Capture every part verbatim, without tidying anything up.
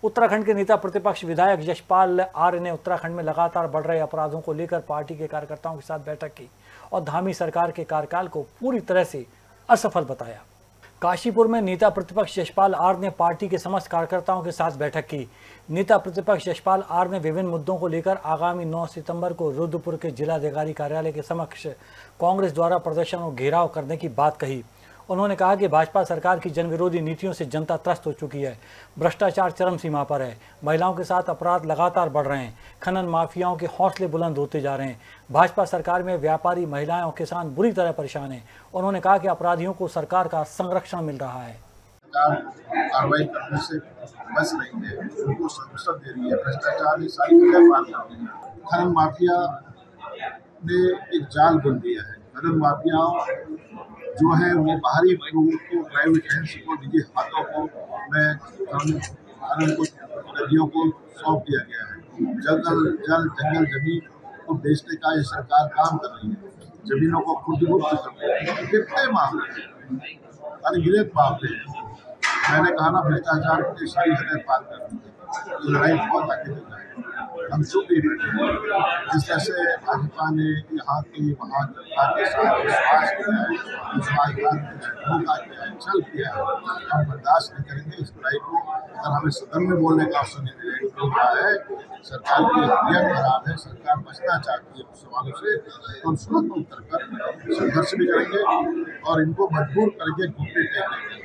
उत्तराखंड के नेता प्रतिपक्ष विधायक यशपाल आर्य ने उत्तराखंड में लगातार बढ़ रहे अपराधों को लेकर पार्टी के कार्यकर्ताओं के साथ बैठक की और धामी सरकार के कार्यकाल को पूरी तरह से असफल बताया। काशीपुर में नेता प्रतिपक्ष यशपाल आर्य ने पार्टी के समस्त कार्यकर्ताओं के साथ बैठक की। नेता प्रतिपक्ष यशपाल आर्य ने विभिन्न मुद्दों को लेकर आगामी नौ सितंबर को रुद्रपुर के जिलाधिकारी कार्यालय के समक्ष कांग्रेस द्वारा प्रदर्शन और घेराव करने की बात कही। उन्होंने कहा कि भाजपा सरकार की जनविरोधी नीतियों से जनता त्रस्त हो चुकी है। भ्रष्टाचार चरम सीमा पर है। महिलाओं के साथ अपराध लगातार बढ़ रहे हैं। खनन माफियाओं के हौसले बुलंद होते जा रहे हैं। भाजपा सरकार में व्यापारी, महिलाएं और किसान बुरी तरह परेशान हैं। उन्होंने कहा कि अपराधियों को सरकार का संरक्षण मिल रहा है। कार्रवाई करने से बच रही है, उनको संरक्षण दे रही है। भ्रष्टाचार की सारी जगह पार कर रही है। खनन माफिया ने एक जाल बुन दिया है। खनन माफियाओं जो है उन्हें बाहरी लोगों को, प्राइवेट हैंड्स को, निजी हाथों को में खनन को, नदियों को सौंप दिया गया है। जंगल जल जंगल जमीन को बेचने का ये सरकार काम कर रही है। जमीनों को खुर्द-बुर्द कर रही है। कितने मामले अनगिनत मामले हैं। मैंने कहा ना, भ्रष्टाचार की सारी हदें पार कर दी है। ये लड़ाई बहुत आगे चल रही है। हम चुप नहीं बैठे। जिस तरह से भाजपा ने यहाँ की वहाँ जनता के साथ विश्वास किया है, विश्वासघात धोखा किया है, छल किया है, हम बर्दाश्त नहीं करेंगे इस लड़ाई को। अगर हमें सदन में बोलने का अवसर नहीं मिल रहा है, सरकार की नीयत खराब है, सरकार बचना चाहती है सवालों से, तो हम सूरत में उतर कर संघर्ष भी करेंगे और इनको मजबूर करके घूमने टेकेंगे।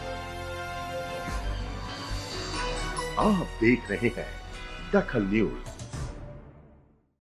आप देख रहे हैं दखल न्यूज।